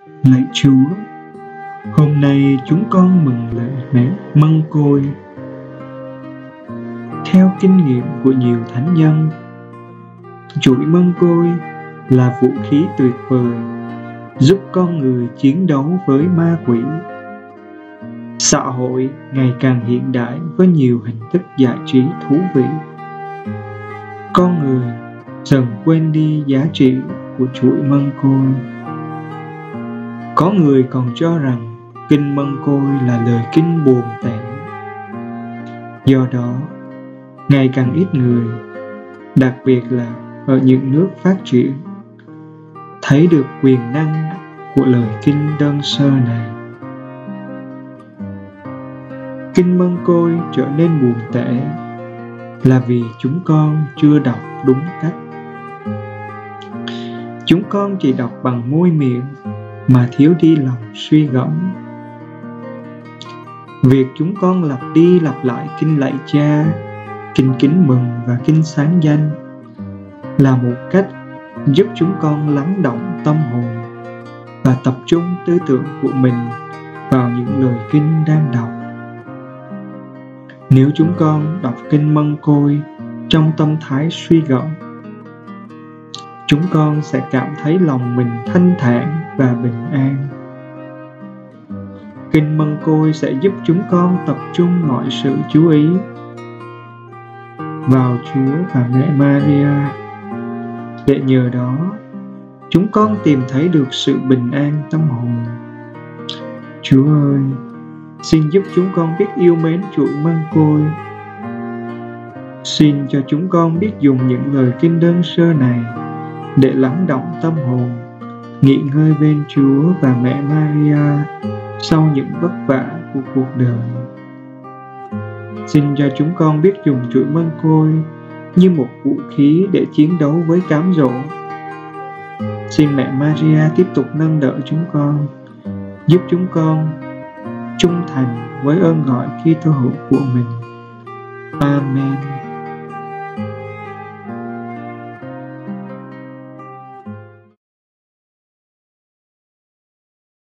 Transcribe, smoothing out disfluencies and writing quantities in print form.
Lạy Chúa, hôm nay chúng con mừng lễ mẹ Mân Côi. Theo kinh nghiệm của nhiều thánh nhân, chuỗi mân côi là vũ khí tuyệt vời giúp con người chiến đấu với ma quỷ. Xã hội ngày càng hiện đại với nhiều hình thức giải trí thú vị. Con người dần quên đi giá trị của chuỗi mân côi. Có người còn cho rằng kinh mân côi là lời kinh buồn tẻ. Do đó, ngày càng ít người, đặc biệt là ở những nước phát triển, thấy được quyền năng của lời kinh đơn sơ này. Kinh mân côi trở nên buồn tẻ là vì chúng con chưa đọc đúng cách. Chúng con chỉ đọc bằng môi miệng mà thiếu đi lòng suy gẫm. Việc chúng con lặp đi lặp lại kinh lạy Cha, kinh kính mừng và kinh sáng danh là một cách giúp chúng con lắng động tâm hồn và tập trung tư tưởng của mình vào những lời kinh đang đọc. Nếu chúng con đọc kinh mân côi trong tâm thái suy gẫm, chúng con sẽ cảm thấy lòng mình thanh thản và bình an. Kinh mân côi sẽ giúp chúng con tập trung mọi sự chú ý vào Chúa và mẹ Maria, để nhờ đó chúng con tìm thấy được sự bình an tâm hồn. Chúa ơi, xin giúp chúng con biết yêu mến chuỗi mân côi. Xin cho chúng con biết dùng những lời kinh đơn sơ này để lắng động tâm hồn, nghỉ ngơi bên Chúa và mẹ Maria sau những vất vả của cuộc đời. Xin cho chúng con biết dùng chuỗi mân côi như một vũ khí để chiến đấu với cám dỗ. Xin mẹ Maria tiếp tục nâng đỡ chúng con, giúp chúng con trung thành với ơn gọi Kitô hữu của mình. Amen.